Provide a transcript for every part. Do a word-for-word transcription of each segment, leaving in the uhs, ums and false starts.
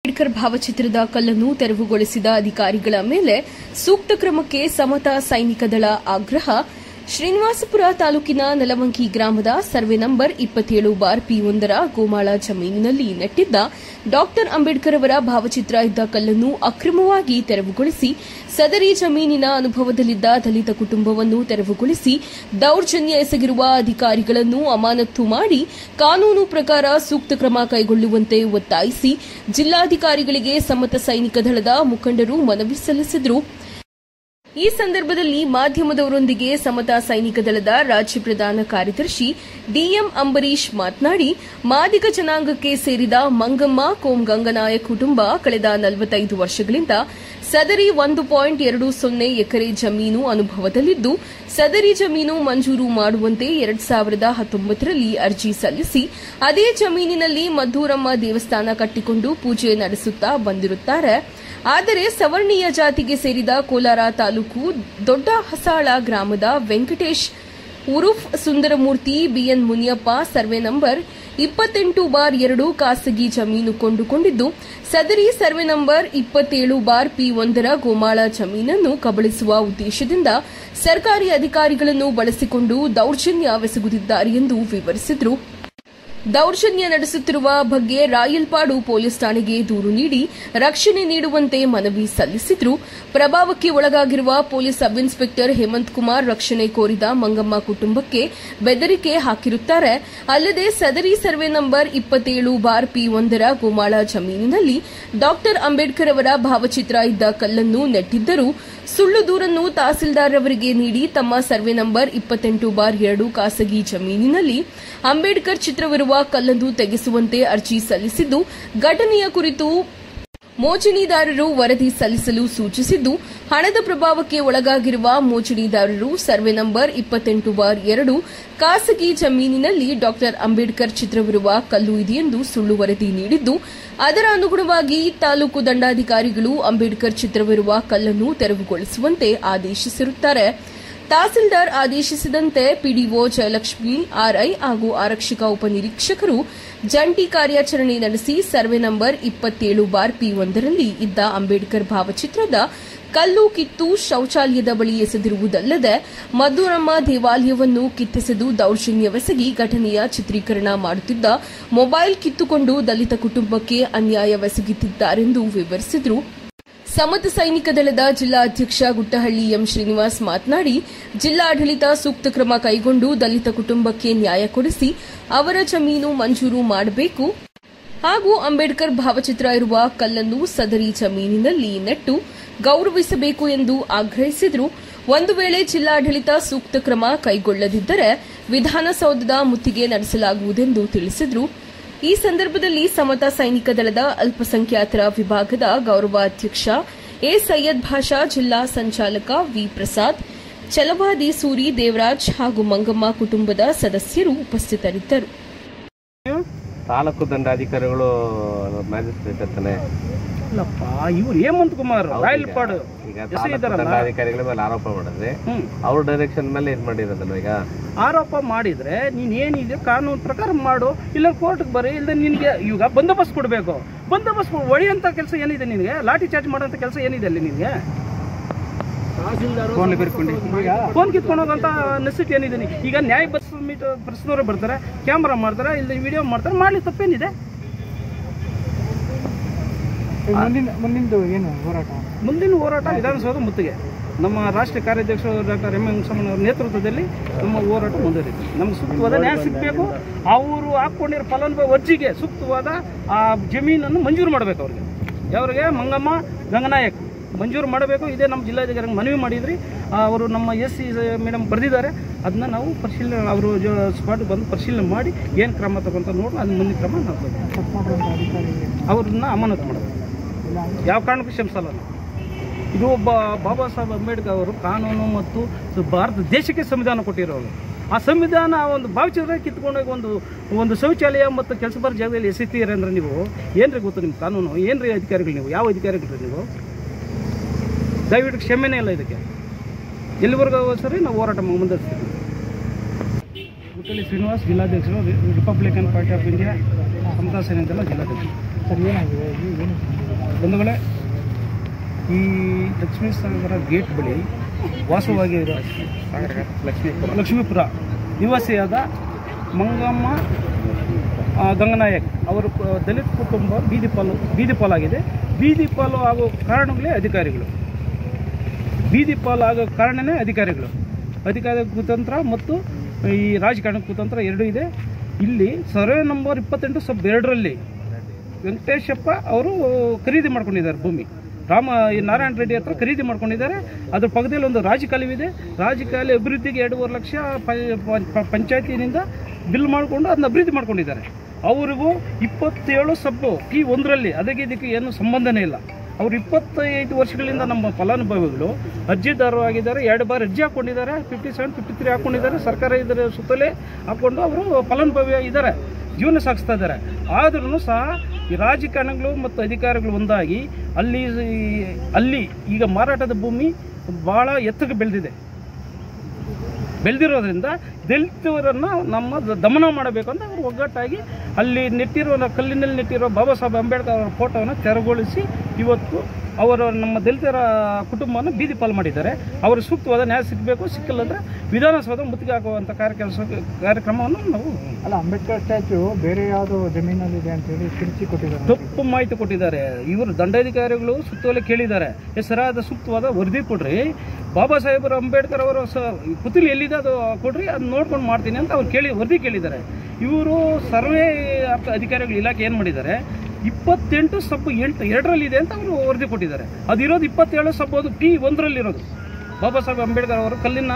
ಅಂಬೇಡ್ಕರ್ ಭಾವಚಿತ್ರದ ಕಲ್ಲನ್ನು ತೆರವುಗೊಳಿಸಿದ ಅಧಿಕಾರಿಗಳ ಮೇಲೆ ಸೂಕ್ತ ಕ್ರಮಕ್ಕೆ ಸಮತಾ ಸೈನಿಕ ದಳ ಆಗ್ರಹ. ಶ್ರೀನಿವಾಸಪುರ ತಾಲೂಕಿನ ನೆಲವಂಕಿ ಗ್ರಾಮದ ಸರ್ವೆ ನಂಬರ್ ಇಪ್ಪತ್ತೇಳು ಬಾರ್ ಪಿ ಒಂದರ ಗೋಮಾಳ ಜಮೀನಿನಲ್ಲಿ ನೆಟ್ಟಿದ್ದ ಡಾಕ್ಟರ್ ಅಂಬೇಡ್ಕರ್ ಅವರ ಭಾವಚಿತ್ರ ಇದ್ದ ಕಲ್ಲನ್ನು ಅಕ್ರಮವಾಗಿ ತೆರವುಗೊಳಿಸಿ ಸದರಿ ಜಮೀನಿನ ಅನುಭವದಲ್ಲಿದ್ದ ದಲಿತ ಕುಟುಂಬವನ್ನು ತೆರವುಗೊಳಿಸಿ ದೌರ್ಜನ್ಯ ಎಸಗಿರುವ ಅಧಿಕಾರಿಗಳನ್ನು ಅಮಾನತು ಮಾಡಿ ಕಾನೂನು ಪ್ರಕಾರ ಸೂಕ್ತ ಕ್ರಮ ಕೈಗೊಳ್ಳುವಂತೆ ಒತ್ತಾಯಿಸಿ ಜಿಲ್ಲಾಧಿಕಾರಿಗಳಿಗೆ ಸಮತಾ ಸೈನಿಕ ದಳದ ಮುಖಂಡರು ಮನವಿ ಸಲ್ಲಿಸಿದರು. ಈ ಸಂದರ್ಭದಲ್ಲಿ ಮಾಧ್ಯಮದವರೊಂದಿಗೆ ಸಮತಾ ಸೈನಿಕ ದಳದ ರಾಜ್ಯ ಪ್ರಧಾನ ಕಾರ್ಯದರ್ಶಿ ಡಿಎಂ ಅಂಬರೀಶ್ ಮಾತನಾಡಿ, ಮಾದಿಗ ಜನಾಂಗಕ್ಕೆ ಸೇರಿದ ಮಂಗಮ್ಮ ಕೋಂ ಗಂಗನಾಯಕ್ ಕುಟುಂಬ ಕಳೆದ ನಲವತ್ತೈದು ವರ್ಷಗಳಿಂದ ಸದರಿ ಒಂದು ಪಾಯಿಂಟ್ ಎರಡು ಸೊನ್ನೆ ಎಕರೆ ಜಮೀನು ಅನುಭವದಲ್ಲಿದ್ದು, ಸದರಿ ಜಮೀನು ಮಂಜೂರು ಮಾಡುವಂತೆ ಎರಡ್ ಸಾವಿರದ ಹತ್ತೊಂಬತ್ತರಲ್ಲಿ ಅರ್ಜಿ ಸಲ್ಲಿಸಿ ಅದೇ ಜಮೀನಿನಲ್ಲಿ ಮದ್ದೂರಮ್ಮ ದೇವಸ್ಥಾನ ಕಟ್ಟಿಕೊಂಡು ಪೂಜೆ ನಡೆಸುತ್ತಾ ಬಂದಿರುತ್ತಾರೆ. ಆದರೆ ಸವರ್ಣೀಯ ಜಾತಿಗೆ ಸೇರಿದ ಕೋಲಾರ ತಾಲೂಕು ದೊಡ್ಡ ಹಸಾಳ ಗ್ರಾಮದ ವೆಂಕಟೇಶ್ ಉರುಫ್ Sundaramurthy BN Muniyappa survey number ಇಪ್ಪತ್ತೆಂಟು ಬಾರ್ ಎರಡು ಖಾಸಗಿ ಜಮೀನು ಕೊಂಡುಕೊಂಡಿದ್ದು, ಸದರಿ ಸರ್ವೆ ನಂಬರ್ ಇಪ್ಪತ್ತೇಳು ಬಾರ್ ಪಿ ಒಂದರ ಗೋಮಾಳ ಜಮೀನನ್ನು ಕಬಳಿಸುವ ಉದ್ದೇಶದಿಂದ ಸರ್ಕಾರಿ ಅಧಿಕಾರಿಗಳನ್ನು ಬಳಸಿಕೊಂಡು ದೌರ್ಜನ್ಯವೆಸಗುತ್ತಿದ್ದಾರೆ ಎಂದು ವಿವರಿಸಿದರು. ದೌರ್ಜನ್ಯ ನಡೆಸುತ್ತಿರುವ ಬಗ್ಗೆ ರಾಯಲ್ಪಾಡು ಪೊಲೀಸ್ ಠಾಣೆಗೆ ದೂರು ನೀಡಿ ರಕ್ಷಣೆ ನೀಡುವಂತೆ ಮನವಿ ಸಲ್ಲಿಸಿದ್ರು. ಪ್ರಭಾವಕ್ಕೆ ಒಳಗಾಗಿರುವ police sub inspector Hemanth Kumar ರಕ್ಷಣೆ ಕೋರಿದ ಮಂಗಮ್ಮ ಕುಟುಂಬಕ್ಕೆ ಬೆದರಿಕೆ ಹಾಕಿರುತ್ತಾರೆ. ಅಲ್ಲದೆ ಸದರಿ ಸರ್ವೆ ನಂಬರ್ ಇಪ್ಪತ್ತೇಳು ಬಾರ್ ಪಿ ಒಂದರ ಗೋಮಾಳ ಜಮೀನಿನಲ್ಲಿ ಡಾಕ್ಟರ್ ಅಂಬೇಡ್ಕರ್ ಅವರ ಭಾವಚಿತ್ರ ಇದ್ದ ಕಲ್ಲನ್ನು ನೆಟ್ಟಿದ್ದರು. ಸುಳ್ಳು ದೂರನ್ನು ತಹಸೀಲ್ದಾರ್ ಅವರಿಗೆ ನೀಡಿ ತಮ್ಮ ಸರ್ವೆ ನಂಬರ್ ಇಪ್ಪತ್ತೆಂಟು ಬಾರ್ ಎರಡು ಖಾಸಗಿ ಜಮೀನಿನಲ್ಲಿ ಅಂಬೇಡ್ಕರ್ ಚಿತ್ರವಿರುವ ಕಲ್ಲನ್ನು ತೆಗೆಸುವಂತೆ ಅರ್ಜಿ ಸಲ್ಲಿಸಿದ್ದು, ಘಟನೆಯ ಕುರಿತು ಮೋಚಣಿದಾರರು ವರದಿ ಸಲ್ಲಿಸಲು ಸೂಚಿಸಿದ್ದು, ಹಣದ ಪ್ರಭಾವಕ್ಕೆ ಒಳಗಾಗಿರುವ ಮೋಚಣಿದಾರರು ಸರ್ವೆ ನಂಬರ್ ಇಪ್ಪತ್ತೆಂಟು ಬಾರ್ ಎರಡು ಖಾಸಗಿ ಜಮೀನಿನಲ್ಲಿ ಡಾಕ್ಟರ್ ಅಂಬೇಡ್ಕರ್ ಚಿತ್ರವಿರುವ ಕಲ್ಲು ಇದೆಯೆಂದು ಸುಳ್ಳು ವರದಿ ನೀಡಿದ್ದು, ಅದರ ಅನುಗುಣವಾಗಿ ತಾಲೂಕು ದಂಡಾಧಿಕಾರಿಗಳು ಅಂಬೇಡ್ಕರ್ ಚಿತ್ರವಿರುವ ಕಲ್ಲನ್ನು ತೆರವುಗೊಳಿಸುವಂತೆ ಆದೇಶಿಸಿರುತ್ತಾರೆ. ತಹಸೀಲ್ದಾರ್ ಆದೇಶಿಸಿದಂತೆ ಪಿಡಿಒ ಜಯಲಕ್ಷ್ಮಿ, ಆರ್ಐ ಹಾಗೂ ಆರಕ್ಷಕ ಉಪನಿರೀಕ್ಷಕರು ಜಂಟಿ ಕಾರ್ಯಾಚರಣೆ ನಡೆಸಿ ಸರ್ವೆ ನಂಬರ್ ಇಪ್ಪತ್ತೇಳು ಬಾರ್ ಪಿ ಒಂದರಲ್ಲಿ ಇದ್ದ ಅಂಬೇಡ್ಕರ್ ಭಾವಚಿತ್ರದ ಕಲ್ಲು ಕಿತ್ತು ಶೌಚಾಲಯದ ಬಳಿ ಎಸೆದಿರುವುದಲ್ಲದೆ ಮದ್ದೂರಮ್ಮ ದೇವಾಲಯವನ್ನು ಕಿತ್ತೆಸೆದು ದೌರ್ಜನ್ಯವೆಸಗಿ ಘಟನೆಯ ಚಿತ್ರೀಕರಣ ಮಾಡುತ್ತಿದ್ದ ಮೊಬೈಲ್ ಕಿತ್ತುಕೊಂಡು ದಲಿತ ಕುಟುಂಬಕ್ಕೆ ಅನ್ಯಾಯವೆಸಗುತ್ತಿದ್ದಾರೆಂದು ವಿವರಿಸಿದರು. ಸಮತಾ ಸೈನಿಕ ದಳದ ಜಿಲ್ಲಾ ಅಧ್ಯಕ್ಷ ಗುಟ್ಟಹಳ್ಳಿ ಎಂ ಶ್ರೀನಿವಾಸ್ ಮಾತನಾಡಿ, ಜಿಲ್ಲಾಡಳಿತ ಸೂಕ್ತ ಕ್ರಮ ಕೈಗೊಂಡು ದಲಿತ ಕುಟುಂಬಕ್ಕೆ ನ್ಯಾಯ ಕೊಡಿಸಿ ಅವರ ಜಮೀನು ಮಂಜೂರು ಮಾಡಬೇಕು ಹಾಗೂ ಅಂಬೇಡ್ಕರ್ ಭಾವಚಿತ್ರ ಇರುವ ಕಲ್ಲನ್ನು ಸದರಿ ಜಮೀನಿನಲ್ಲಿ ನೆಟ್ಟು ಗೌರವಿಸಬೇಕು ಎಂದು ಆಗ್ರಹಿಸಿದರು. ಒಂದು ವೇಳೆ ಜಿಲ್ಲಾಡಳಿತ ಸೂಕ್ತ ಕ್ರಮ ಕೈಗೊಳ್ಳದಿದ್ದರೆ ವಿಧಾನಸೌಧದ ಮುತ್ತಿಗೆ ನಡೆಸಲಾಗುವುದೆಂದು ತಿಳಿಸಿದರು. ಈ ಸಂದರ್ಭದಲ್ಲಿ ಸಮತಾ ಸೈನಿಕ ದಳದ ಅಲ್ಪಸಂಖ್ಯಾತರ ವಿಭಾಗದ ಗೌರವಾಧ್ಯಕ್ಷ ಎ ಸೈಯದ್ ಭಾಷಾ, ಜಿಲ್ಲಾ ಸಂಚಾಲಕ ವಿ ಪ್ರಸಾದ್, ಚಲವಾದಿ ಸೂರಿ ದೇವರಾಜ್ ಹಾಗೂ ಮಂಗಮ್ಮ ಕುಟುಂಬದ ಸದಸ್ಯರು ಉಪಸ್ಥಿತರಿದ್ದರು. ತಾಲೂಕು ದಂಡಾಧಿಕಾರಿಗಳು ಮ್ಯಾಜಿಸ್ಟ್ರೇಟ್ ಅಂತಾನೆ ಇಲ್ಲಪ್ಪ, ಇವ್ರು ಹೇಮಂತ್ ಕುಮಾರ್ ರಾಯಲ್ಪಾಡು ಈಗ ದಂಡಾಧಿಕಾರಿಗಳ ಮೇಲೆ ಆರೋಪ ಮಾಡಿದ್ರೆ ಅವ್ರ ಡೈರೆಕ್ಷನ್ ಮೇಲೆ ಏನ್ ಮಾಡಿರೋದಲ್ವ? ಈಗ ಆರೋಪ ಮಾಡಿದ್ರೆ ನೀನ್ ಏನಿದೆ ಕಾನೂನು ಪ್ರಕಾರ ಮಾಡು, ಇಲ್ಲ ಕೋರ್ಟ್ಗೆ ಬರೀ, ಇಲ್ಲ ನಿನ್ಗೆ ಈಗ ಬಂದೋಬಸ್ತ್ ಕೊಡಬೇಕು. ಬಂದೋಬಸ್ತ್ ಹೊಡೆಯಂತ ಕೆಲಸ ಏನಿದೆ ನಿನಗೆ? ಲಾಠಿ ಚಾರ್ಜ್ ಮಾಡೋಂಥ ಕೆಲಸ ಏನಿದೆ ಅಲ್ಲಿ ನಿನಗೆ? ಫೋನ್ ಕಿತ್ಕೊಂಡು ಹೋಗೋಂಥ ನೆಸಿಟಿ ಏನಿದೆ? ಈಗ ನ್ಯಾಯ ಬಸ್ ಮೀಟ್ ಪ್ರಶ್ನವರು ಬರ್ತಾರೆ, ಕ್ಯಾಮ್ರಾ ಮಾಡ್ತಾರೆ, ಇಲ್ಲ ವಿಡಿಯೋ ಮಾಡ್ತಾರೆ, ಮಾಡ್ಲಿ ತಪ್ಪೇನಿದೆ? ಮುಂದಿನ ಏನು ಹೋರಾಟ? ಮುಂದಿನ ಹೋರಾಟ ವಿಧಾನಸೌಧ ಮುತ್ತಿಗೆ. ನಮ್ಮ ರಾಷ್ಟ್ರೀಯ ಕಾರ್ಯಾಧ್ಯಕ್ಷರು ಡಾಕ್ಟರ್ ಎಂ ವೆಂಕಟರಮಣ ಅವರ ನೇತೃತ್ವದಲ್ಲಿ ನಮ್ಮ ಹೋರಾಟ ಮುಂದುವರಿದೆ. ನಮ್ಗೆ ಸೂಕ್ತವಾದ ನ್ಯಾಯ ಸಿಗಬೇಕು. ಅವರು ಹಾಕ್ಕೊಂಡಿರೋ ಫಲಾನುಭವಿ ಅರ್ಜಿಗೆ ಸೂಕ್ತವಾದ ಆ ಜಮೀನನ್ನು ಮಂಜೂರು ಮಾಡಬೇಕು. ಅವ್ರಿಗೆ ಯಾವ್ರಿಗೆ? ಮಂಗಮ್ಮ ಗಂಗನಾಯಕ್ ಮಂಜೂರು ಮಾಡಬೇಕು. ಇದೇ ನಮ್ಮ ಜಿಲ್ಲಾಧಿಕಾರಿಗೆ ಮನವಿ ಮಾಡಿದ್ರಿ. ಅವರು ನಮ್ಮ ಎಸ್ ಸಿ ಮೇಡಮ್ ಬರೆದಿದ್ದಾರೆ. ಅದನ್ನ ನಾವು ಪರಿಶೀಲನೆ, ಅವರು ಸ್ಪಾಟ್ ಬಂದು ಪರಿಶೀಲನೆ ಮಾಡಿ ಏನು ಕ್ರಮ ತಗೊಂತ ನೋಡಿ ಅದು ಮುಂದಿನ ಕ್ರಮ ನಾವು ಅವ್ರನ್ನ ಅಮಾನತು ಮಾಡಬೇಕು. ಯಾವ ಕಾರಣಕ್ಕೂ ಕ್ಷಮಿಸಲ್ಲ. ಇದು ಒಬ್ಬ ಬಾಬಾ ಸಾಹೇಬ್ ಅಂಬೇಡ್ಕರ್ ಅವರು ಕಾನೂನು ಮತ್ತು ಭಾರತ ದೇಶಕ್ಕೆ ಸಂವಿಧಾನ ಕೊಟ್ಟಿರೋರು. ಆ ಸಂವಿಧಾನ ಒಂದು ಭಾವಚಿತ್ರ ಕಿತ್ಕೊಂಡೋಗಿ ಒಂದು ಒಂದು ಶೌಚಾಲಯ ಮತ್ತು ಕೆಲಸ ಬರೋ ಜಾಗದಲ್ಲಿ ಎಸೆತೀರಿ ಅಂದ್ರೆ ನೀವು ಏನ್ರಿ ಗೊತ್ತು? ನಿಮ್ಮ ಕಾನೂನು ಏನ್ರಿ ಅಧಿಕಾರಿಗಳು? ನೀವು ಯಾವ ಅಧಿಕಾರಿಗಳು ನೀವು? ದಯವಿಟ್ಟು ಕ್ಷಮೆನೇ ಇಲ್ಲ ಇದಕ್ಕೆ. ಎಲ್ಲಿವರೆಗೂ ಸರಿ ನಾವು ಹೋರಾಟ ಮುಂದುವರಿಸ್ತೀವಿ. ಶ್ರೀನಿವಾಸ್, ಜಿಲ್ಲಾಧ್ಯಕ್ಷರು, Republican Party of India. Samata Sainik ಜಿಲ್ಲಾಧ್ಯಕ್ಷ. ಸರ್ ಏನಾಗಿದೆ ಏನು ಬಂಧುಗಳೇ, ಈ ಲಕ್ಷ್ಮೀ ಸಾಗರ ಗೇಟ್ ಬಳಿ ವಾಸವಾಗಿರೋ ಲಕ್ಷ್ಮೀಪುರ ಲಕ್ಷ್ಮೀಪುರ ನಿವಾಸಿಯಾದ ಮಂಗಮ್ಮ ಗಂಗನಾಯಕ್ ಅವರು ದಲಿತ ಕುಟುಂಬ ಬೀದಿ ಪಾಲು ಬೀದಿ ಪಾಲಾಗಿದೆ. ಬೀದಿ ಪಾಲು ಆಗೋ ಕಾರಣಗಳೇ ಅಧಿಕಾರಿಗಳು ಬೀದಿ ಪಾಲು ಆಗೋ ಕಾರಣವೇ ಅಧಿಕಾರಿಗಳು ಅಧಿಕಾರಿ ಕುತಂತ್ರ ಮತ್ತು ಈ ರಾಜಕಾರಣ ಕುತಂತ್ರ ಎರಡೂ ಇದೆ. ಇಲ್ಲಿ ಸರ್ವೆ ನಂಬರ್ ಇಪ್ಪತ್ತೆಂಟು ಸಬ್ ಎರಡರಲ್ಲಿ ವೆಂಕಟೇಶಪ್ಪ ಅವರು ಖರೀದಿ ಮಾಡ್ಕೊಂಡಿದ್ದಾರೆ ಭೂಮಿ. ರಾಮ ನಾರಾಯಣ ರೆಡ್ಡಿ ಹತ್ರ ಖರೀದಿ ಮಾಡ್ಕೊಂಡಿದ್ದಾರೆ. ಅದ್ರ ಪಕ್ಕದಲ್ಲಿ ಒಂದು ರಾಜಕಾಲುವಿದೆ. ರಾಜಕಾಲಿ ಅಭಿವೃದ್ಧಿಗೆ ಎರಡೂವರೆ ಲಕ್ಷ ಪಂಚಾಯತಿನಿಂದ ಬಿಲ್ ಮಾಡಿಕೊಂಡು ಅದನ್ನ ಅಭಿವೃದ್ಧಿ ಮಾಡ್ಕೊಂಡಿದ್ದಾರೆ. ಅವ್ರಿಗೂ ಇಪ್ಪತ್ತೇಳು ಸಬ್ಬು ಪಿ ಒಂದರಲ್ಲಿ ಅದಕ್ಕೆ ಇದಕ್ಕೆ ಏನು ಸಂಬಂಧನೇ ಇಲ್ಲ. ಅವರು ಇಪ್ಪತ್ತೈದು ವರ್ಷಗಳಿಂದ ನಮ್ಮ ಫಲಾನುಭವಿಗಳು ಅರ್ಜಿದಾರರು ಆಗಿದ್ದಾರೆ. ಎರಡು ಬಾರಿ ಅರ್ಜಿ ಹಾಕ್ಕೊಂಡಿದ್ದಾರೆ. ಫಿಫ್ಟಿ ಸೆವೆನ್ ಫಿಫ್ಟಿ ತ್ರೀ ಹಾಕ್ಕೊಂಡಿದ್ದಾರೆ. ಸರ್ಕಾರ ಇದರ ಸುತ್ತಲೇ ಹಾಕ್ಕೊಂಡು ಅವರು ಫಲಾನುಭವಿ ಇದ್ದಾರೆ, ಜೀವನ ಸಾಗಿಸ್ತಾ ಇದ್ದಾರೆ. ಆದ್ರೂ ಸಹ ಈ ರಾಜಕಾರಣಿಗಳು ಮತ್ತು ಅಧಿಕಾರಿಗಳು ಒಂದಾಗಿ ಅಲ್ಲಿ ಅಲ್ಲಿ ಈಗ ಮಾರಾಟದ ಭೂಮಿ ಭಾಳ ಎತ್ತರಕ್ಕೆ ಬೆಳೆದಿದೆ. ಬೆಳೆದಿರೋದ್ರಿಂದ ದಲಿತರನ್ನು ನಮ್ಮ ದಮನ ಮಾಡಬೇಕು ಅಂತ ಅವರು ಒಗ್ಗಟ್ಟಾಗಿ ಅಲ್ಲಿ ನೆಟ್ಟಿರೋ ಕಲ್ಲಿನಲ್ಲಿ ನೆಟ್ಟಿರೋ ಬಾಬಾ ಸಾಹೇಬ್ ಅಂಬೇಡ್ಕರ್ ಅವರ ಫೋಟೋವನ್ನು ತೆರವುಗೊಳಿಸಿ ಇವತ್ತು ಅವರು ನಮ್ಮ ದಲಿತರ ಕುಟುಂಬವನ್ನು ಬೀದಿ ಪಾಲು ಮಾಡಿದ್ದಾರೆ. ಅವರು ಸೂಕ್ತವಾದ ನ್ಯಾಯ ಸಿಗಬೇಕು. ಸಿಕ್ಕಿಲ್ಲಂದ್ರೆ ವಿಧಾನಸೌಧ ಮುತ್ತಿಗೆ ಹಾಕುವಂಥ ಕಾರ್ಯ ಕಾರ್ಯಕ್ರಮವನ್ನು ನಾವು ಅಲ್ಲ ಅಂಬೇಡ್ಕರ್ ಸ್ಟ್ಯಾಚ್ಯೂ ಬೇರೆ ಯಾವುದೋ ಜಮೀನಲ್ಲಿದೆ ಅಂತೇಳಿ ತಿರುಚಿ ಕೊಟ್ಟಿದ್ದಾರೆ, ತಪ್ಪು ಮಾಹಿತಿ ಕೊಟ್ಟಿದ್ದಾರೆ. ಇವರು ದಂಡಾಧಿಕಾರಿಗಳು ಸುತ್ತೋಲೆ ಕೇಳಿದ್ದಾರೆ, ಸರಿಯಾದ ಸೂಕ್ತವಾದ ವರದಿ ಕೊಡ್ರಿ, ಬಾಬಾ ಸಾಹೇಬರು ಅಂಬೇಡ್ಕರ್ ಅವರ ಸ ಪುತ್ಲಿ ಎಲ್ಲಿದೆ ಅದು ಕೊಡ್ರಿ, ಅದು ನೋಡ್ಕೊಂಡು ಮಾಡ್ತೀನಿ ಅಂತ ಅವ್ರು ಕೇಳಿ ವರದಿ ಕೇಳಿದ್ದಾರೆ. ಇವರು ಸರ್ವೆ ಅಧಿಕಾರಿಗಳು ಇಲಾಖೆ ಏನು ಮಾಡಿದ್ದಾರೆ, ಇಪ್ಪತ್ತೆಂಟು ಸಬ್ಬು ಎಂಟು ಎರಡರಲ್ಲಿದೆ ಅಂತ ಅವರು ವರದಿ ಕೊಟ್ಟಿದ್ದಾರೆ. ಅದಿರೋದು ಇಪ್ಪತ್ತೇಳು ಸಬ್ಬು ಅದು ಪಿ ಒಂದರಲ್ಲಿರೋದು. ಬಾಬಾ ಸಾಹೇಬ್ ಅಂಬೇಡ್ಕರ್ ಅವರು ಕಲ್ಲಿನ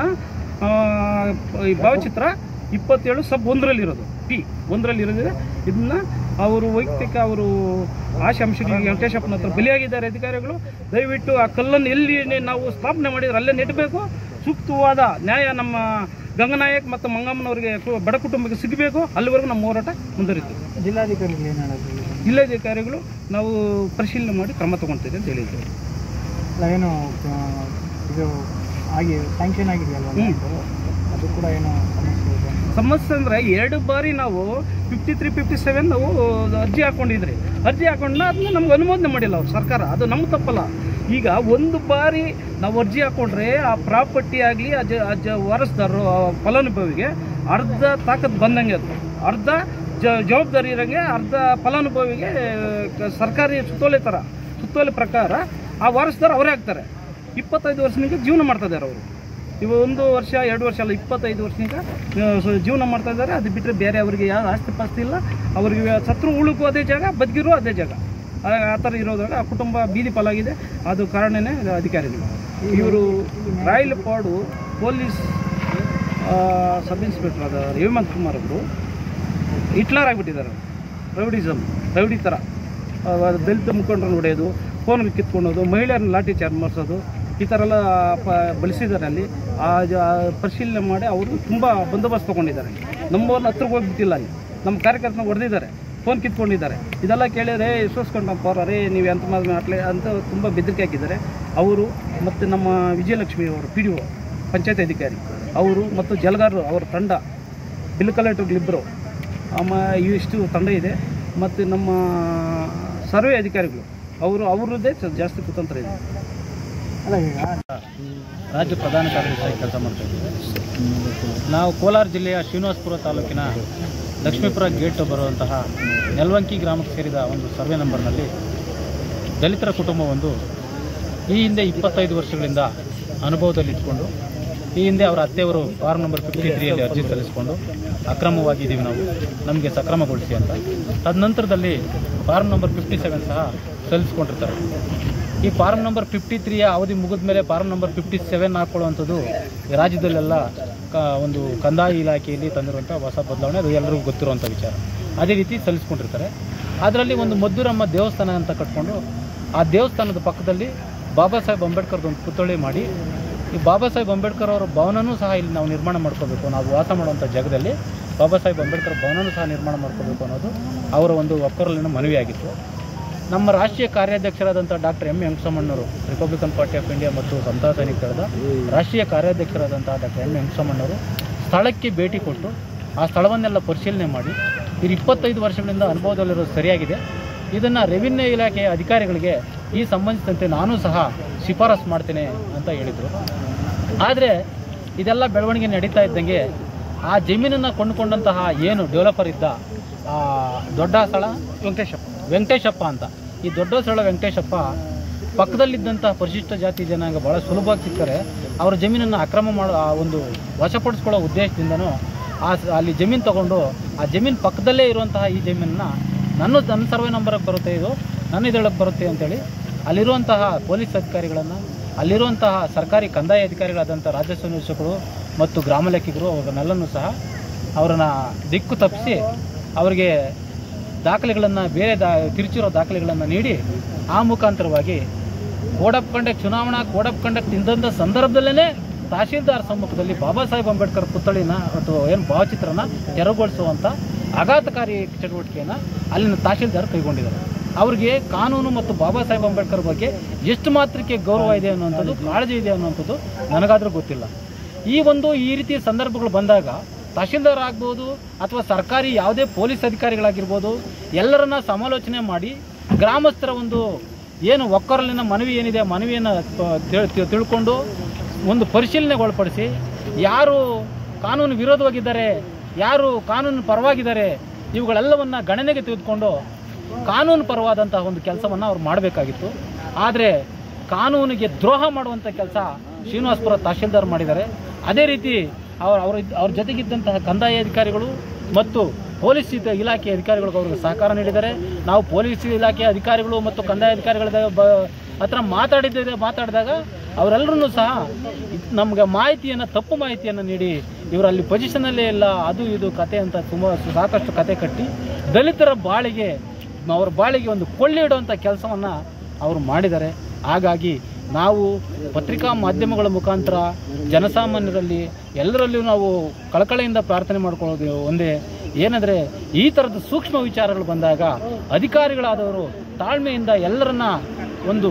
ಭಾವಚಿತ್ರ ಇಪ್ಪತ್ತೇಳು ಸಬ್ ಒಂದರಲ್ಲಿರೋದು ಪಿ ಒಂದರಲ್ಲಿರೋದಿದೆ. ಇದನ್ನ ಅವರು ವೈಯಕ್ತಿಕ ಅವರು ಆಶಾಂಶಗಳಿಗೆ ವೆಂಕಟೇಶಪ್ಪನ ಹತ್ರ ಬಲಿಯಾಗಿದ್ದಾರೆ ಅಧಿಕಾರಿಗಳು. ದಯವಿಟ್ಟು ಆ ಕಲ್ಲನ್ನು ಎಲ್ಲಿ ನಾವು ಸ್ಥಾಪನೆ ಮಾಡಿದ್ರೆ ಅಲ್ಲೇ ನೆಟ್ಟಬೇಕು. ಸೂಕ್ತವಾದ ನ್ಯಾಯ ನಮ್ಮ ಗಂಗನಾಯಕ್ ಮತ್ತು ಮಂಗಮ್ಮನವರಿಗೆ ಬಡ ಕುಟುಂಬಕ್ಕೆ ಸಿಗಬೇಕು. ಅಲ್ಲಿವರೆಗೂ ನಮ್ಮ ಹೋರಾಟ ಮುಂದುವರಿತೀವಿ. ಜಿಲ್ಲಾಧಿಕಾರಿಗಳು ಏನು ಹೇಳೋದು? ಜಿಲ್ಲಾಧಿಕಾರಿಗಳು ನಾವು ಪರಿಶೀಲನೆ ಮಾಡಿ ಕ್ರಮ ತಗೊಳ್ತೀವಿ ಅಂತ ಹೇಳಿದ್ದೀವಿ. ಏನು ಇದು ಆಗಿ ಸ್ಯಾಂಕ್ಷನ್ ಆಗಿದೆಯಲ್ವ, ಅದು ಕೂಡ ಏನೋ ಸಮಸ್ಯೆ ಇದೆ. ಸಮಸ್ಯೆ ಅಂದರೆ ಎರಡು ಬಾರಿ ನಾವು ಫಿಫ್ಟಿ ತ್ರೀ ಫಿಫ್ಟಿ ಸೆವೆನ್ ನಾವು ಅರ್ಜಿ ಹಾಕ್ಕೊಂಡಿದ್ರಿ. ಅರ್ಜಿ ಹಾಕೊಂಡ ಅದನ್ನ ನಮ್ಗೆ ಅನುಮೋದನೆ ಮಾಡಿಲ್ಲ ಅವ್ರು ಸರ್ಕಾರ. ಅದು ನಮ್ಮ ತಪ್ಪಲ್ಲ. ಈಗ ಒಂದು ಬಾರಿ ನಾವು ಅರ್ಜಿ ಹಾಕ್ಕೊಂಡ್ರೆ ಆ ಪ್ರಾಪರ್ಟಿ ಆಗಲಿ ಅಜ ಅಜ ವಾರಸ್ದಾರರು ಫಲಾನುಭವಿಗೆ ಅರ್ಧ ತಾಕತ್ತು ಬಂದಂಗೆ, ಅದು ಅರ್ಧ ಜ ಜವಾಬ್ದಾರಿ ಇರೋಂಗೆ, ಅರ್ಧ ಫಲಾನುಭವಿಗೆ ಸರ್ಕಾರಿ ಸುತ್ತೋಲೆ ಥರ ಸುತ್ತೋಲೆ ಪ್ರಕಾರ ಆ ವಾರಸ್ದಾರ ಅವರೇ ಆಗ್ತಾರೆ. ಇಪ್ಪತ್ತೈದು ವರ್ಷನಿಂದ ಜೀವನ ಮಾಡ್ತಾ ಇದ್ದಾರೆ ಅವರು. ಇವು ಒಂದು ವರ್ಷ ಎರಡು ವರ್ಷ ಅಲ್ಲ, ಇಪ್ಪತ್ತೈದು ವರ್ಷನಿಂದ ಜೀವನ ಮಾಡ್ತಾ ಇದ್ದಾರೆ. ಅದು ಬಿಟ್ಟರೆ ಬೇರೆ ಅವರಿಗೆ ಯಾವ ಆಸ್ತಿ ಪಾಸ್ತಿ ಇಲ್ಲ. ಅವರಿಗೆ ಸತ್ರು ಉಳುಕು ಅದೇ ಜಾಗ, ಬದುಕಿರೋ ಅದೇ ಜಾಗ, ಆ ಥರ ಇರೋದ್ರಾಗ ಆ ಕುಟುಂಬ ಬೀದಿ ಪಾಲಾಗಿದೆ. ಅದು ಕಾರಣನೇ ಅಧಿಕಾರಿಗಳು. ಇವರು ರಾಯಲಪಾಡು ಪೊಲೀಸ್ ಸಬ್ ಇನ್ಸ್ಪೆಕ್ಟರ್ ಆದ ಹೇಮಂತ್ ಕುಮಾರ್ ಅವರು ಹಿಟ್ಲರ್ ಆಗಿಬಿಟ್ಟಿದ್ದಾರೆ. ರೌಡಿಸಮ್ ರೌಡಿ ಥರ ದಲಿತ ಮುಖಂಡರನ್ನು ಹೊಡೆಯೋದು, ಫೋನ್ಗೆ ಕಿತ್ಕೊಳ್ಳೋದು, ಮಹಿಳೆಯರನ್ನ ಲಾಠಿ ಚಾರ್ಜ್ ಮಾಡಿಸೋದು, ಈ ಥರ ಎಲ್ಲ ಪ ಬಳಸಿದ್ದಾರೆ. ಅಲ್ಲಿ ಆ ಪರಿಶೀಲನೆ ಮಾಡಿ ಅವರು ತುಂಬ ಬಂದೋಬಸ್ತ್ ತೊಗೊಂಡಿದ್ದಾರೆ. ನಮ್ಮವ್ರನ್ನ ಹತ್ರಕ್ಕೆ ಹೋಗ್ಬಿಟ್ಟಿಲ್ಲ. ಅಲ್ಲಿ ನಮ್ಮ ಕಾರ್ಯಕರ್ತನ ಹೊಡೆದಿದ್ದಾರೆ, ಫೋನ್ ಕಿತ್ಕೊಂಡಿದ್ದಾರೆ. ಇದೆಲ್ಲ ಕೇಳಿದ್ರೆ ವಿಶ್ವಸ್ಕೊಂಡಪ್ಪ ಅವರೇ ನೀವು ಎಂತ ಮಾತು ಮಾಟ್ಲೆ ಅಂತ ತುಂಬ ಬೆದರಿಕೆ ಹಾಕಿದ್ದಾರೆ. ಅವರು ಮತ್ತು ನಮ್ಮ ವಿಜಯಲಕ್ಷ್ಮಿ ಅವರು ಪಿ ಡಿ ಒ ಪಂಚಾಯತ್ ಅಧಿಕಾರಿ ಅವರು ಮತ್ತು ಜಲಗಾರರು ಅವರ ತಂಡ, ಬಿಲ್ ಕಲೆಕ್ಟರ್ಗಳಿಬ್ಬರು, ಆಮ ಇಷ್ಟು ತಂಡ ಇದೆ. ಮತ್ತು ನಮ್ಮ ಸರ್ವೆ ಅಧಿಕಾರಿಗಳು ಅವರು ಅವರದ್ದೇ ಜಾಸ್ತಿ ಕುತಂತ್ರ ಇದೆ. ಅಲ್ಲ ಈಗ ರಾಜ್ಯ ಪ್ರಧಾನ ಕಾರ್ಯದರ್ಶಿಯಾಗಿ ಕೆಲಸ ಮಾಡ್ತಾ ಇದ್ದೀವಿ. ನಾವು ಕೋಲಾರ ಜಿಲ್ಲೆಯ ಶ್ರೀನಿವಾಸಪುರ ತಾಲೂಕಿನ ಲಕ್ಷ್ಮೀಪುರ ಗೇಟ್ ಬರುವಂತಹ ನೆಲವಂಕಿ ಗ್ರಾಮಕ್ಕೆ ಸೇರಿದ ಒಂದು ಸರ್ವೆ ನಂಬರ್ನಲ್ಲಿ ದಲಿತರ ಕುಟುಂಬವೊಂದು ಈ ಹಿಂದೆ ಇಪ್ಪತ್ತೈದು ವರ್ಷಗಳಿಂದ ಅನುಭವದಲ್ಲಿ ಇಟ್ಕೊಂಡು, ಈ ಹಿಂದೆ ಅವರ ಅತ್ತೆಯವರು ಫಾರ್ಮ್ ನಂಬರ್ ಫಿಫ್ಟಿ ತ್ರೀಯಲ್ಲಿ ಅರ್ಜಿ ಸಲ್ಲಿಸಿಕೊಂಡು ಅಕ್ರಮವಾಗಿದ್ದೀವಿ ನಾವು, ನಮಗೆ ಸಕ್ರಮಗೊಳಿಸಿ ಅಂತ. ತದನಂತರದಲ್ಲಿ ಫಾರ್ಮ್ ನಂಬರ್ ಫಿಫ್ಟಿ ಸೆವೆನ್ ಸಹ ಸಲ್ಲಿಸ್ಕೊಂಡಿರ್ತಾರೆ. ಈ ಫಾರ್ಮ್ ನಂಬರ್ ಫಿಫ್ಟಿ ತ್ರೀಯ ಅವಧಿ ಮುಗಿದ ಮೇಲೆ ಫಾರ್ಮ್ ನಂಬರ್ ಫಿಫ್ಟಿ ಸೆವೆನ್ ಹಾಕ್ಕೊಳ್ಳುವಂಥದ್ದು ರಾಜ್ಯದಲ್ಲೆಲ್ಲ ಕ ಒಂದು ಕಂದಾಯ ಇಲಾಖೆಯಲ್ಲಿ ತಂದಿರುವಂಥ ಹೊಸ ಬದಲಾವಣೆ, ಅದು ಎಲ್ಲರಿಗೂ ಗೊತ್ತಿರುವಂಥ ವಿಚಾರ. ಅದೇ ರೀತಿ ಸಲ್ಲಿಸ್ಕೊಂಡಿರ್ತಾರೆ. ಅದರಲ್ಲಿ ಒಂದು ಮದ್ದೂರಮ್ಮ ದೇವಸ್ಥಾನ ಅಂತ ಕಟ್ಕೊಂಡು, ಆ ದೇವಸ್ಥಾನದ ಪಕ್ಕದಲ್ಲಿ ಬಾಬಾ ಸಾಹೇಬ್ ಅಂಬೇಡ್ಕರ್ದು ಒಂದು ಪುತ್ಥಳಿ ಮಾಡಿ, ಈ ಬಾಬಾ ಸಾಹೇಬ್ ಅಂಬೇಡ್ಕರ್ ಅವರ ಭವನನೂ ಸಹ ಇಲ್ಲಿ ನಾವು ನಿರ್ಮಾಣ ಮಾಡ್ಕೋಬೇಕು, ನಾವು ವಾಸ ಮಾಡುವಂಥ ಜಾಗದಲ್ಲಿ ಬಾಬಾ ಸಾಹೇಬ್ ಅಂಬೇಡ್ಕರ್ ಭವನನೂ ಸಹ ನಿರ್ಮಾಣ ಮಾಡ್ಕೋಬೇಕು ಅನ್ನೋದು ಅವರ ಒಂದು ಒಕ್ಕರಲಿನ ಮನವಿಯಾಗಿತ್ತು. ನಮ್ಮ ರಾಷ್ಟ್ರೀಯ ಕಾರ್ಯಾಧ್ಯಕ್ಷರಾದಂಥ ಡಾಕ್ಟರ್ ಎಂ ವೆಂಕಟರಮಣ್ಣವರು, ರಿಪಬ್ಲಿಕನ್ ಪಾರ್ಟಿ ಆಫ್ ಇಂಡಿಯಾ ಮತ್ತು ಸಮತಾ ಸೈನಿಕ ದಳದ ರಾಷ್ಟ್ರೀಯ ಕಾರ್ಯಾಧ್ಯಕ್ಷರಾದಂಥ ಡಾಕ್ಟರ್ ಎಂ ವೆಂಕಟರಮಣ್ಣವರು ಸ್ಥಳಕ್ಕೆ ಭೇಟಿ ಕೊಟ್ಟು ಆ ಸ್ಥಳವನ್ನೆಲ್ಲ ಪರಿಶೀಲನೆ ಮಾಡಿ ಇದು ಇಪ್ಪತ್ತೈದು ವರ್ಷಗಳಿಂದ ಅನುಭವದಲ್ಲಿರೋದು ಸರಿಯಾಗಿದೆ. ಇದನ್ನು ರೆವಿನ್ಯೂ ಇಲಾಖೆಯ ಅಧಿಕಾರಿಗಳಿಗೆ ಈ ಸಂಬಂಧಿಸಿದಂತೆ ನಾನು ಸಹ ಶಿಫಾರಸು ಮಾಡ್ತೇನೆ ಅಂತ ಹೇಳಿದರು. ಆದರೆ ಇದೆಲ್ಲ ಬೆಳವಣಿಗೆ ನಡೀತಾ ಇದ್ದಂಗೆ ಆ ಜಮೀನನ್ನು ಕೊಂಡುಕೊಂಡಂತಹ ಏನು ಡೆವಲಪರ್ ಇದ್ದ ದೊಡ್ಡ ಸ್ಥಳ ವೆಂಕಟೇಶಪ್ಪ ವೆಂಕಟೇಶಪ್ಪ ಅಂತ, ಈ ದೊಡ್ಡ ಸ್ಥಳ ವೆಂಕಟೇಶಪ್ಪ ಪಕ್ಕದಲ್ಲಿದ್ದಂಥ ಪರಿಶಿಷ್ಟ ಜಾತಿ ಜನಾಂಗ ಭಾಳ ಸುಲಭವಾಗಿ ಸಿಕ್ಕರೆ ಅವರ ಜಮೀನನ್ನು ಅಕ್ರಮ ಮಾಡೋ ಒಂದು ವಶಪಡಿಸ್ಕೊಳ್ಳೋ ಉದ್ದೇಶದಿಂದನೂ ಆ ಅಲ್ಲಿ ಜಮೀನು ತೊಗೊಂಡು ಆ ಜಮೀನು ಪಕ್ಕದಲ್ಲೇ ಇರುವಂತಹ ಈ ಜಮೀನನ್ನು ನನ್ನ ನನ್ನ ಸರ್ವೆ ನಂಬರ್ಗೆ ಬರುತ್ತೆ, ಇದು ನನ್ನ ಇದರೊಳಗೆ ಬರುತ್ತೆ ಅಂತೇಳಿ ಅಲ್ಲಿರುವಂತಹ ಪೊಲೀಸ್ ಅಧಿಕಾರಿಗಳನ್ನು, ಅಲ್ಲಿರುವಂತಹ ಸರ್ಕಾರಿ ಕಂದಾಯ ಅಧಿಕಾರಿಗಳಾದಂಥ ರಾಜಸ್ವ ನಿರೀಕ್ಷಕರು ಮತ್ತು ಗ್ರಾಮ ಲೆಕ್ಕಿಗರು ಅವರನ್ನೆಲ್ಲನೂ ಸಹ ಅವರನ್ನು ದಿಕ್ಕು ತಪ್ಪಿಸಿ ಅವರಿಗೆ ದಾಖಲೆಗಳನ್ನು ಬೇರೆ ದಾ ತಿರುಚಿರೋ ದಾಖಲೆಗಳನ್ನು ನೀಡಿ ಆ ಮುಖಾಂತರವಾಗಿ ಕೋಡ್ ಆಫ್ ಕಂಡಕ್ಟ್ ಚುನಾವಣಾ ಕೋಡ್ ಆಫ್ ಕಂಡಕ್ಟ್ ಇದ್ದಂಥ ಸಂದರ್ಭದಲ್ಲೇ ತಹಶೀಲ್ದಾರ್ ಸಮ್ಮುಖದಲ್ಲಿ ಬಾಬಾ ಸಾಹೇಬ್ ಅಂಬೇಡ್ಕರ್ ಪುತ್ಥಳಿನ ಅಥವಾ ಏನು ಭಾವಚಿತ್ರನ ತೆರವುಗೊಳಿಸುವಂಥ ಆಘಾತಕಾರಿ ಚಟುವಟಿಕೆಯನ್ನು ಅಲ್ಲಿನ ತಹಶೀಲ್ದಾರ್ ಕೈಗೊಂಡಿದ್ದಾರೆ. ಅವ್ರಿಗೆ ಕಾನೂನು ಮತ್ತು ಬಾಬಾ ಸಾಹೇಬ್ ಅಂಬೇಡ್ಕರ್ ಬಗ್ಗೆ ಎಷ್ಟು ಮಾತ್ರಕ್ಕೆ ಗೌರವ ಇದೆ ಅನ್ನುವಂಥದ್ದು, ಕಾಳಜಿ ಇದೆ ಅನ್ನುವಂಥದ್ದು ನನಗಾದರೂ ಗೊತ್ತಿಲ್ಲ. ಈ ಒಂದು ಈ ರೀತಿಯ ಸಂದರ್ಭಗಳು ಬಂದಾಗ ತಹಶೀಲ್ದಾರ್ ಆಗ್ಬೋದು ಅಥವಾ ಸರ್ಕಾರಿ ಯಾವುದೇ ಪೊಲೀಸ್ ಅಧಿಕಾರಿಗಳಾಗಿರ್ಬೋದು ಎಲ್ಲರನ್ನ ಸಮಾಲೋಚನೆ ಮಾಡಿ ಗ್ರಾಮಸ್ಥರ ಒಂದು ಏನು ಒಕ್ಕರಲಿನ ಮನವಿ ಏನಿದೆ ಮನವಿಯನ್ನು ತಿಳ್ಕೊಂಡು ಒಂದು ಪರಿಶೀಲನೆಗೆ ಒಳಪಡಿಸಿ ಯಾರು ಕಾನೂನು ವಿರೋಧವಾಗಿದ್ದಾರೆ, ಯಾರು ಕಾನೂನು ಪರವಾಗಿದ್ದಾರೆ ಇವುಗಳೆಲ್ಲವನ್ನು ಗಣನೆಗೆ ತೆಗೆದುಕೊಂಡು ಕಾನೂನು ಪರವಾದಂತಹ ಒಂದು ಕೆಲಸವನ್ನು ಅವ್ರು ಮಾಡಬೇಕಾಗಿತ್ತು. ಆದರೆ ಕಾನೂನಿಗೆ ದ್ರೋಹ ಮಾಡುವಂಥ ಕೆಲಸ ಶ್ರೀನಿವಾಸಪುರ ತಹಶೀಲ್ದಾರ್ ಮಾಡಿದ್ದಾರೆ. ಅದೇ ರೀತಿ ಅವ್ರ ಅವ್ರ ಅವ್ರ ಜೊತೆಗಿದ್ದಂತಹ ಕಂದಾಯ ಅಧಿಕಾರಿಗಳು ಮತ್ತು ಪೊಲೀಸ್ ಇಲಾಖೆ ಅಧಿಕಾರಿಗಳಿಗೆ ಅವ್ರಿಗೆ ಸಹಕಾರ ನೀಡಿದ್ದಾರೆ. ನಾವು ಪೊಲೀಸ್ ಇಲಾಖೆ ಅಧಿಕಾರಿಗಳು ಮತ್ತು ಕಂದಾಯ ಅಧಿಕಾರಿಗಳ ಬ ಹತ್ರ ಮಾತಾಡಿದ್ದ ಮಾತಾಡಿದಾಗ ಅವರೆಲ್ಲರೂ ಸಹ ನಮಗೆ ಮಾಹಿತಿಯನ್ನು ತಪ್ಪು ಮಾಹಿತಿಯನ್ನು ನೀಡಿ ಇವರಲ್ಲಿ ಪೊಸಿಷನಲ್ಲೇ ಇಲ್ಲ ಅದು ಇದು ಕತೆ ಅಂತ ತುಂಬ ಸಾಕಷ್ಟು ಕತೆ ಕಟ್ಟಿ ದಲಿತರ ಬಾಳಿಗೆ ಅವರ ಬಾಳಿಗೆ ಒಂದು ಕೊಳ್ಳಿ ಇಡುವಂಥ ಕೆಲಸವನ್ನು ಅವರು ಮಾಡಿದ್ದಾರೆ. ಹಾಗಾಗಿ ನಾವು ಪತ್ರಿಕಾ ಮಾಧ್ಯಮಗಳ ಮುಖಾಂತರ ಜನಸಾಮಾನ್ಯರಲ್ಲಿ ಎಲ್ಲರಲ್ಲಿಯೂ ನಾವು ಕಳಕಳಿಯಿಂದ ಪ್ರಾರ್ಥನೆ ಮಾಡ್ಕೊಳ್ಳೋದು ಒಂದೇ, ಏನಂದರೆ ಈ ಥರದ ಸೂಕ್ಷ್ಮ ವಿಚಾರಗಳು ಬಂದಾಗ ಅಧಿಕಾರಿಗಳಾದವರು ತಾಳ್ಮೆಯಿಂದ ಎಲ್ಲರನ್ನ ಒಂದು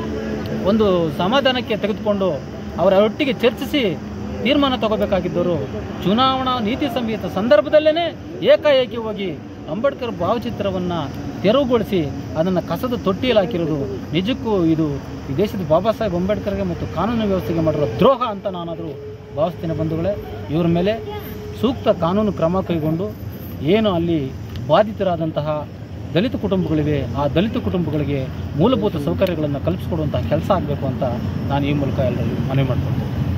ಒಂದು ಸಮಾಧಾನಕ್ಕೆ ತೆಗೆದುಕೊಂಡು ಅವರ ಒಟ್ಟಿಗೆ ಚರ್ಚಿಸಿ ತೀರ್ಮಾನ ತಗೋಬೇಕಾಗಿದ್ದರು. ಚುನಾವಣಾ ನೀತಿ ಸಂಹಿತ ಸಂದರ್ಭದಲ್ಲೇ ಏಕಾಏಕಿ ಹೋಗಿ ಅಂಬೇಡ್ಕರ್ ಭಾವಚಿತ್ರವನ್ನು ತೆರವುಗೊಳಿಸಿ ಅದನ್ನು ಕಸದ ತೊಟ್ಟಿಯಲ್ಲಿ ಹಾಕಿರೋದು ನಿಜಕ್ಕೂ ಇದು ಈ ದೇಶದ ಬಾಬಾ ಸಾಹೇಬ್ ಅಂಬೇಡ್ಕರ್ಗೆ ಮತ್ತು ಕಾನೂನು ವ್ಯವಸ್ಥೆಗೆ ಮಾಡಿರೋ ದ್ರೋಹ ಅಂತ ನಾನಾದರೂ ಭಾವಿಸ್ತೀನಿ. ಬಂಧುಗಳೇ, ಇವರ ಮೇಲೆ ಸೂಕ್ತ ಕಾನೂನು ಕ್ರಮ ಕೈಗೊಂಡು ಏನು ಅಲ್ಲಿ ಬಾಧಿತರಾದಂತಹ ದಲಿತ ಕುಟುಂಬಗಳಿವೆ ಆ ದಲಿತ ಕುಟುಂಬಗಳಿಗೆ ಮೂಲಭೂತ ಸೌಕರ್ಯಗಳನ್ನು ಕಲ್ಪಿಸಿಕೊಡುವಂತಹ ಕೆಲಸ ಆಗಬೇಕು ಅಂತ ನಾನು ಈ ಮೂಲಕ ಎಲ್ಲರಿಗೂ ಮನವಿ ಮಾಡ್ತೀನಿ.